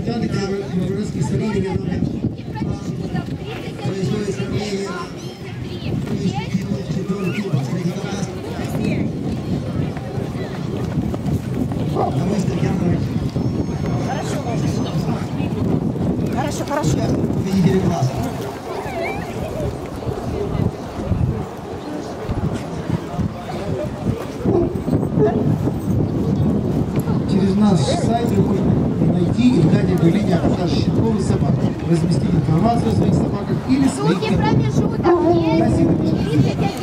результаты криворожских соревнований, которые происходит сравнение чемпион клуба Хорошо, хорошо. Победители класса. Через наш сайт вы можете найти и дать объявление о продаже щенковых собак, разместить информацию о своих собаках или своих. Промежуток есть.